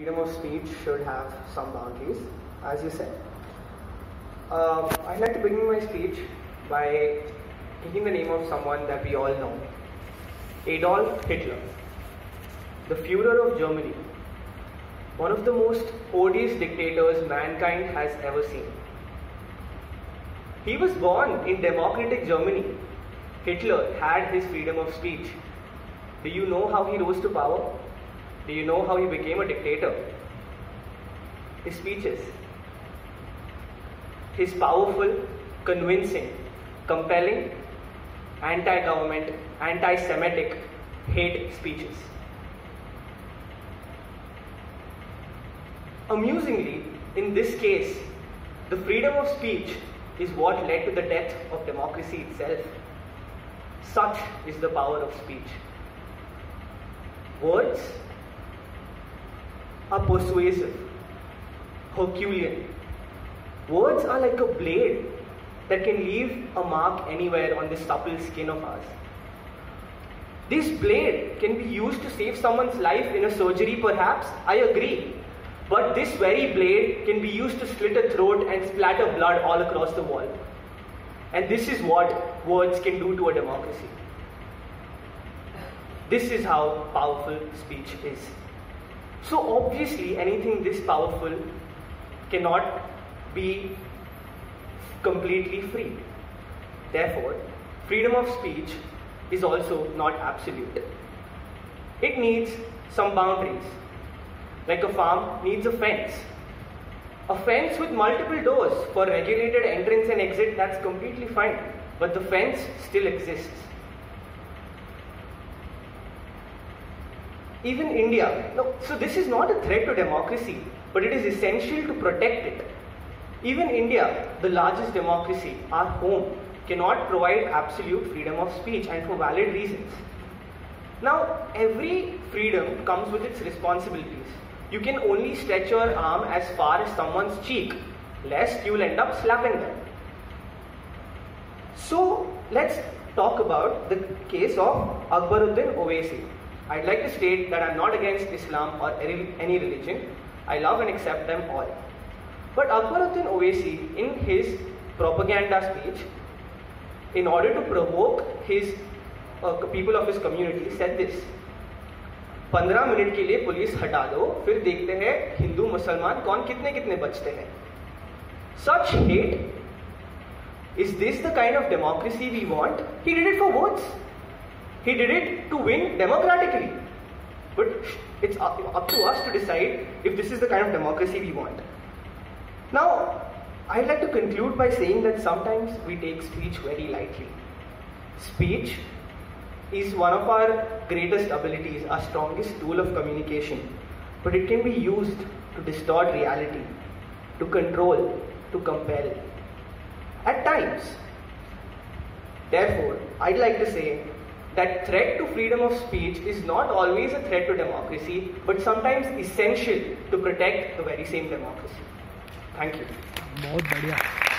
freedom of speech should have some boundaries, as you said. I'd like to begin my speech by taking the name of someone that we all know, Adolf Hitler, the Führer of Germany, one of the most odious dictators mankind has ever seen. He was born in democratic Germany. Hitler had his freedom of speech. Do you know how he rose to power? Do you know how he became a dictator? His speeches. His powerful, convincing, compelling, anti-government, anti-Semitic hate speeches. Amusingly, in this case, the freedom of speech is what led to the death of democracy itself. Such is the power of speech. Words are persuasive, Herculean. Words are like a blade that can leave a mark anywhere on the supple skin of ours. This blade can be used to save someone's life in a surgery, perhaps, I agree. But this very blade can be used to slit a throat and splatter blood all across the wall. And this is what words can do to a democracy. This is how powerful speech is. So obviously anything this powerful cannot be completely free. Therefore, freedom of speech is also not absolute. It needs some boundaries. Like a farm needs a fence. A fence with multiple doors for regulated entrance and exit, that's completely fine. But the fence still exists. Even India, so this is not a threat to democracy, but it is essential to protect it. Even India, the largest democracy, our home, cannot provide absolute freedom of speech, and for valid reasons. Now, every freedom comes with its responsibilities. You can only stretch your arm as far as someone's cheek, lest you will end up slapping them. So, let's talk about the case of Akbaruddin Owaisi. I'd like to state that I'm not against Islam or any religion. I love and accept them all. But Akbaruddin Owaisi, in his propaganda speech, in order to provoke his people of his community, said this: 15 मिनट के लिए police हटा दो, फिर देखते हैं हिंदू मुसलमान कौन कितने कितने बचते हैं. Such hate. Is this the kind of democracy we want? He did it for votes. He did it to win democratically. But it's up to us to decide if this is the kind of democracy we want. Now, I'd like to conclude by saying that sometimes we take speech very lightly. Speech is one of our greatest abilities, our strongest tool of communication. But it can be used to distort reality, to control, to compel. At times. Therefore, I'd like to say that threat to freedom of speech is not always a threat to democracy, but sometimes essential to protect the very same democracy. Thank you. बहुत बढ़िया.